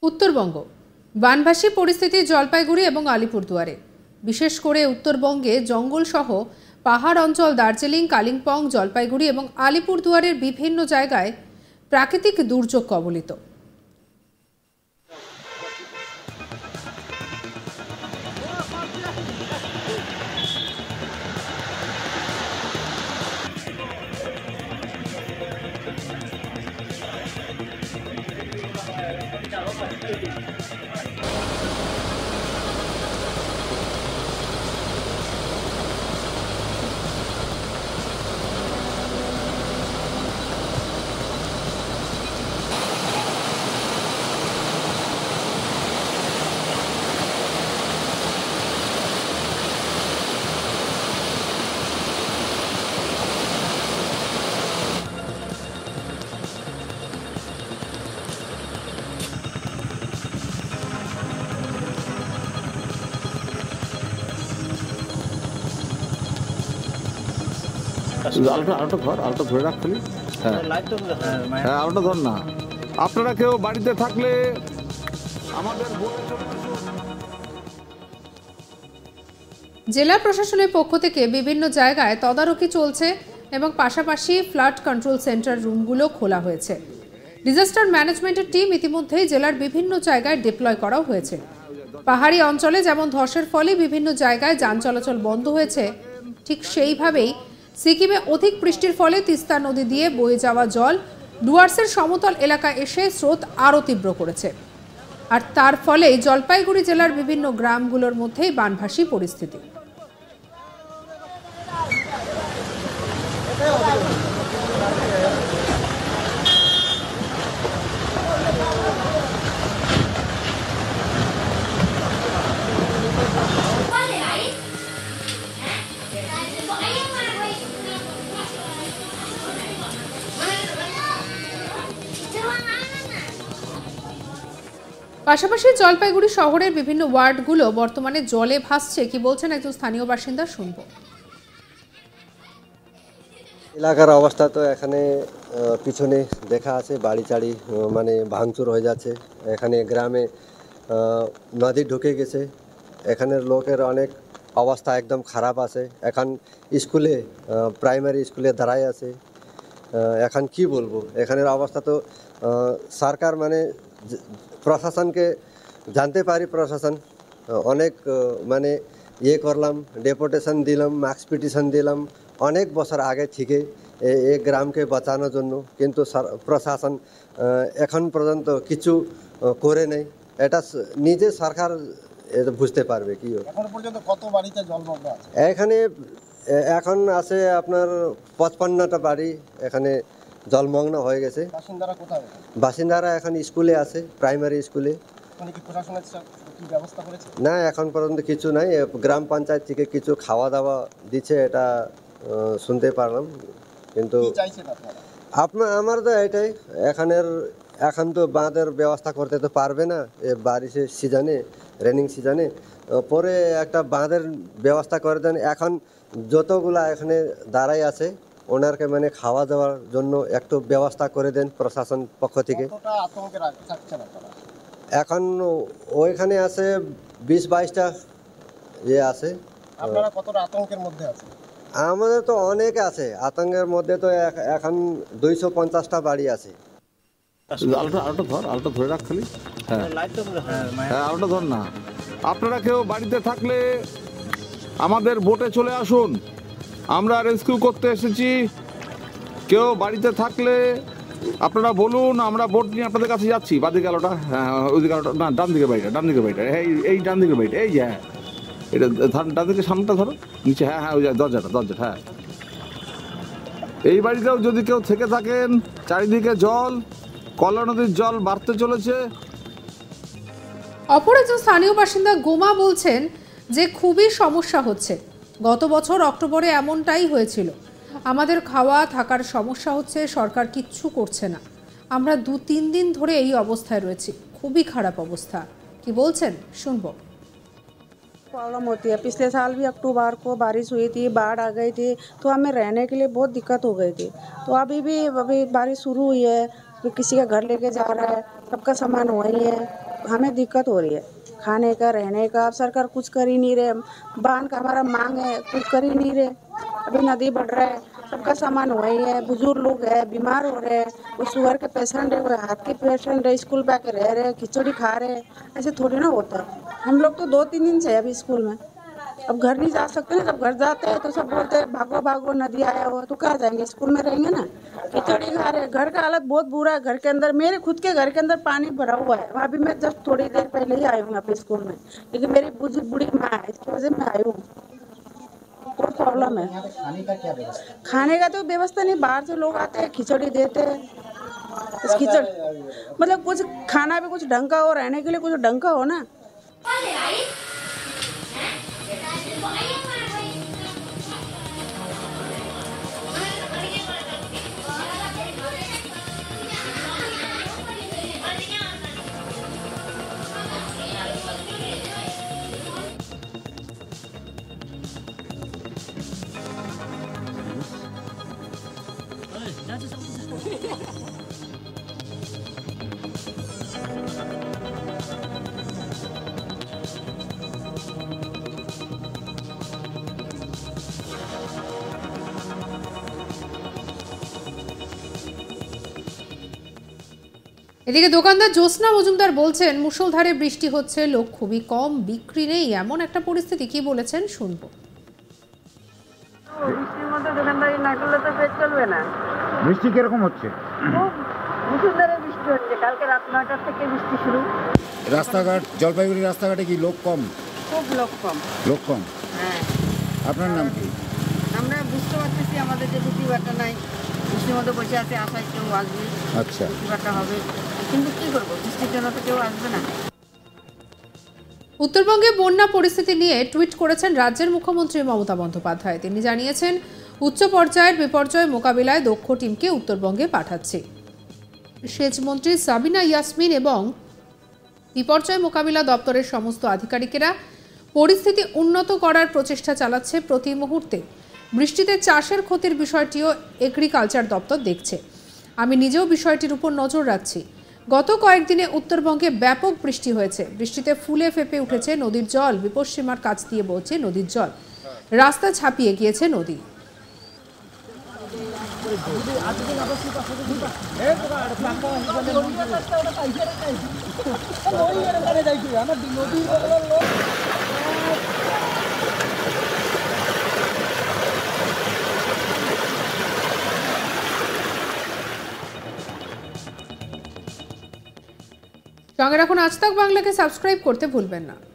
উত্তরবঙ্গ বানভাসী পরিস্থিতি জলপাইগুড়ি এবং আলিপুরদুয়ারে। বিশেষ করে উত্তরবঙ্গে জঙ্গল সহ পাহাড় অঞ্চল দার্জিলিং, কালিম্পং, জলপাইগুড়ি এবং আলিপুরদুয়ারের বিভিন্ন জায়গায় প্রাকৃতিক দুর্যোগ কবলিত। আলোটা ধরে রাখলি। হ্যাঁ, আলোটা ধর না। আপনারা কেউ বাড়িতে থাকলে আমাদের জেলা প্রশাসনের পক্ষ থেকে বিভিন্ন জায়গায় তদারকি চলছে এবং পাশাপাশি ফ্লাড কন্ট্রোল সেন্টার রুমগুলো খোলা হয়েছে। ডিজাস্টার ম্যানেজমেন্টের টিম ইতিমধ্যেই জেলার বিভিন্ন জায়গায় ডিপ্লয় করাও হয়েছে। পাহাড়ি অঞ্চলে যেমন ধসের ফলে বিভিন্ন জায়গায় যান চলাচল বন্ধ হয়েছে, ঠিক সেইভাবেই সিকিমে অধিক বৃষ্টির ফলে তিস্তা নদী দিয়ে বয়ে যাওয়া জল ডুয়ার্সের সমতল এলাকায় এসে স্রোত আরও তীব্র করেছে। আর তার ফলেই জলপাইগুড়ি জেলার বিভিন্ন গ্রামগুলোর মধ্যেই বানভাসী পরিস্থিতি। পাশাপাশি জলপাইগুড়ি শহরের বিভিন্ন ওয়ার্ডগুলো বর্তমানে জলে ভাসছে। কি বলছেন একজন স্থানীয় বাসিন্দা, শুনবো। এলাকার অবস্থা তো এখানে পিছনে দেখা আছে, বাড়ি চাড়ি মানে ভাঙচুর হয়ে যাচ্ছে। এখানে গ্রামে নদী ঢুকে গেছে, এখানের লোকের অনেক অবস্থা একদম খারাপ আছে। এখন স্কুলে প্রাইমারি স্কুলে দাঁড়ায় আছে। এখন কি বলবো, এখানের অবস্থা তো সরকার মানে প্রশাসনকে জানতে পারি, প্রশাসন অনেক মানে ইয়ে করলাম, ডেপুটেশন দিলাম, মার্কস পিটিশন দিলাম অনেক বছর আগে থেকে এই গ্রামকে বাঁচানোর জন্য, কিন্তু প্রশাসন এখন পর্যন্ত কিছু করে নেই। এটা নিজে সরকার বুঝতে পারবে কি। এখন পর্যন্ত কত বাড়িতে জলমগ্ন আছে? এখানে এখন আছে আপনার 55টা বাড়ি এখানে জলমগ্ন হয়ে গেছে। বাসিন্দারা কোথায়? বাসিন্দারা এখন স্কুলে আছে, প্রাইমারি স্কুলে। না, এখন পর্যন্ত কিছু নাই। গ্রাম পঞ্চায়েত থেকে কিছু খাওয়া দাওয়া দিচ্ছে, এটা শুনতে পারলাম, কিন্তু আমার তো এটাই, এখন তো বাঁধের ব্যবস্থা করতে তো পারবে না বারিশের সিজনে, রেনিং সিজনে। পরে একটা বাঁধের ব্যবস্থা করে দেন। এখন যতগুলা এখানে দাঁড়াই আছে ওনারকে মানে খাওয়া দাওয়ার জন্য একটু ব্যবস্থা করে দেন প্রশাসন পক্ষ থেকে। এখন ওইখানে আছে 20-22টা ইয়ে আছে। আপনারা কতটা আতঙ্কের মধ্যে আছেন? আমাদের তো অনেক আছে আতঙ্কের মধ্যে, তো এখন 250টা বাড়ি আছে। আলোটা ধরে রাখলি। হ্যাঁ, আলোটা ধর না। আপনারা কেউ বাড়িতে থাকলে আমাদের বোটে চলে আসুন, আমরা রেস্কিউ করতে এসেছি। কেউ বাড়িতে থাকলে আপনারা বলুন, আমরা বোট নিয়ে আপনাদের কাছে যাচ্ছি। বাদিকে আলোটা, হ্যাঁ ওইদিকে আলোটা, না ডান দিকে বাড়িটা, এই ডান দিকে বাড়িটা, এই যে হ্যাঁ এটা ডান দিকে সামনেটা ধরো নিচে। হ্যাঁ ওই দরজাটা, হ্যাঁ। এই বাড়িতেও যদি কেউ থেকে থাকেন, চারিদিকে জল, কল্লা নদীর জল বাড়তে চলেছে। অপর একজন স্থানীয় বাসিন্দা গোমা বলছেন যে খুবই সমস্যা হচ্ছে। গত বছর অক্টোবরে এমনটাই হয়েছিল। আমাদের খাওয়া থাকার সমস্যা হচ্ছে, সরকার কিচ্ছু করছে না। আমরা 2-3 দিন ধরে এই অবস্থায় রয়েছি, খুবই খারাপ অবস্থা। কি বলছেন, শুনবো। प्रॉब्लम होती है। पिछले साल भी अक्टूबर को बारिश हुई थी, बाढ़ आ गई थी, तो हमें रहने के लिए बहुत दिक्कत हो गई थी। तो अभी बारिश शुरू हुई है, किसी का घर लेके जा रहा है, सबका सामान वही है, हमें दिक्कत हो रही है खाने का रहने का। अब सरकार कुछ कर ही नहीं रहे, बांध का हमारा मांग है, कुछ कर ही नहीं रहे। अभी नदी बढ़ रहा है, सबका सामान वही है, बुजुर्ग लोग है, बीमार हो रहे हैं, कोई शुगर के पेशेंट है, कोई हार्ट के पेशेंट है, स्कूल पे आके रह रहे हैं, खिचड़ी खा रहे हैं। ऐसे थोड़ी ना होता है। हम लोग तो 2-3 दिन से है अभी स्कूल में। अब घर नहीं जा सकते ना, जब घर जाते हैं तो सब बोलते हैं भागो भागो नदी आया हुआ, तो कहाँ जाएंगे, स्कूल में रहेंगे ना। खिचड़ी खा रहे, घर का हालत बहुत बुरा है। घर के अंदर, मेरे खुद के घर के अंदर पानी भरा हुआ है। अभी मैं जस्ट थोड़ी देर पहले ही आई हूँ अपने स्कूल में, क्योंकि मेरी बूढ़ी माँ है, इसकी वजह मैं आई हूँ। बहुत प्रॉब्लम है। खाने का क्या व्यवस्था? खाने का तो व्यवस्था नहीं, बाहर से लोग आते हैं, खिचड़ी देते हैं। इस खिचड़ी मतलब कुछ खाना भी कुछ ढंग का हो, रहने के लिए कुछ ढंग का हो ना। এদিকে দোকানদার জ্যোৎস্না মজুমদার বলছেন, মুষলধারে বৃষ্টি হচ্ছে, লোক খুবই কম, বিক্রি নেই, এমন একটা পরিস্থিতি। কি বলেছেন শুনবো। বৃষ্টির মধ্যে দোকানদারি না করলে তো পেট চলবে না। বৃষ্টি কিরকম হচ্ছে? খুব মুষলধারে বৃষ্টি হচ্ছে, কালকে রাত 9টা থেকে বৃষ্টি শুরু। রাস্তাঘাট, জলপাইগুড়ি রাস্তাঘাটে কি লোক কম? খুব লোক কম। লোক কম। হ্যাঁ, আপনার নাম কি? আমরা বুঝতে পারতেছি আমাদের যে বিক্রি বাটা নাই, বৃষ্টির মধ্যে বসে আছে, আশায় কেউ আসবে, আচ্ছা, বিক্রি বাটা হবে, কিন্তু কি করবো, বৃষ্টির জন্য তো কেউ আসবে না। উত্তরবঙ্গে বন্যা পরিস্থিতি নিয়ে টুইট করেছেন রাজ্যের মুখ্যমন্ত্রী মমতা বন্দ্যোপাধ্যায়। তিনি জানিয়েছেন, উচ্চ পর্যায়ের বিপর্যয় মোকাবিলায় দক্ষ টিমকে উত্তরবঙ্গে পাঠাচ্ছে। সেচ মন্ত্রী সাবিনা ইয়াসমিন এবং বিপর্যয় মোকাবিলা দপ্তরের সমস্ত আধিকারিকেরা পরিস্থিতি উন্নত করার প্রচেষ্টা চালাচ্ছে প্রতি মুহূর্তে। বৃষ্টিতে চাষের ক্ষতির বিষয়টিও এগ্রিকালচার দপ্তর দেখছে। আমি নিজেও বিষয়টির উপর নজর রাখছি। গত কয়েকদিনে উত্তরবঙ্গে ব্যাপক বৃষ্টি হয়েছে। বৃষ্টিতে ফুলে ফেপে উঠেছে নদীর জল, বিপদসীমার কাছ দিয়ে বইছে নদীর জল, রাস্তা ছাপিয়ে গিয়েছে নদী। সঙ্গে রাখুন আজ তাক বাংলাকে, সাবস্ক্রাইব করতে ভুলবেন না।